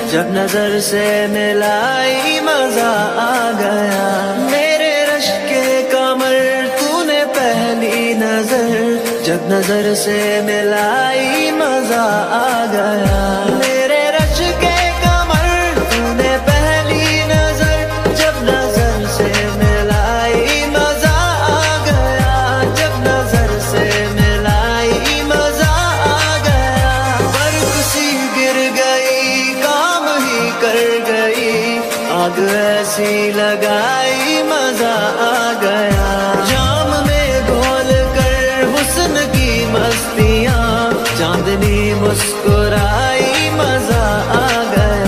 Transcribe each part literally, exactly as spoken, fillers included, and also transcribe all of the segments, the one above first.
जब नजर से मिलाई मजा आ गया। मेरे रश के कमर तूने पहली नजर, जब नजर से मिलाई मजा आ गया। मेरे रश के कमर तूने पहली नजर, जब नजर से मिलाई मजा आ गया। जब नजर से मिलाई मजा आ गया। बर्फ सी गिर गई, काम ही कर गई, आग ऐसी लगाई मजा आ गया। जाम में घोल कर हुस्न की मस्तियाँ, चांदनी मुस्कुराई मजा आ गया।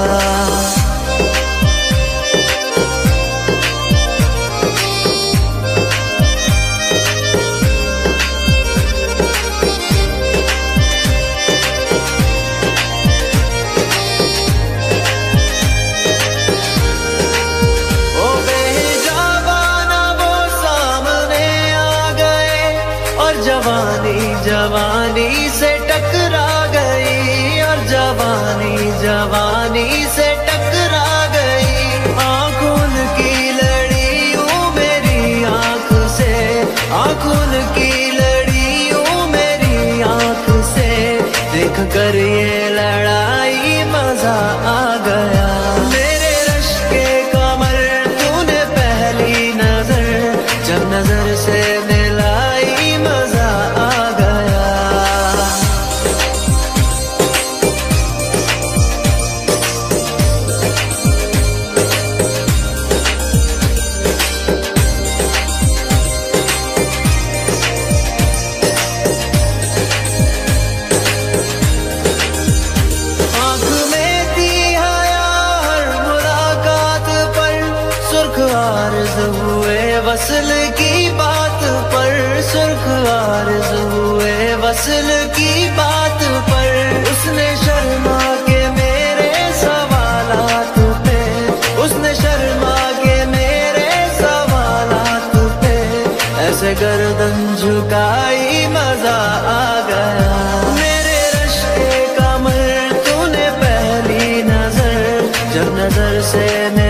ओ बेजाबाना वो सामने आ गए, और जवानी जवानी से टकरा गई, और जवानी जवानी से टकरा गई। आंखों की लड़ी यूं मेरी आंख से, आंखों की लड़ी यूं मेरी आंख से, देख कर ये लड़ाई मजा आ गया। मेरे रश के कमर तूने पहली नजर, जब नजर से मिलाई मजा आ गया। आँख में थी हया हर मुलाकात पर, सुर्ख आरज़ हुए वसल की बात पर, सुर्ख आरज़ हुए वसल की बात पर। उसने शर्मा के मेरे सवालात पे, उसने शर्मा के मेरे सवालात पे, ऐसे गर्दन झुकाई मजा आ गया। मेरे रश के कमर तूने पहली नजर, जब नजर से